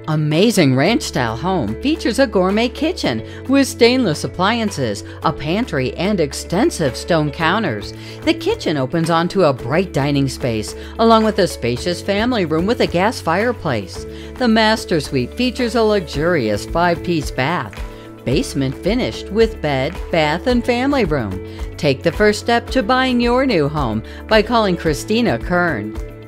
Amazing ranch-style home features a gourmet kitchen with stainless appliances, a pantry, and extensive stone counters. The kitchen opens onto a bright dining space, along with a spacious family room with a gas fireplace. The master suite features a luxurious 5-piece bath. Basement finished with bed, bath, and family room. Take the first step to buying your new home by calling Christina Kern.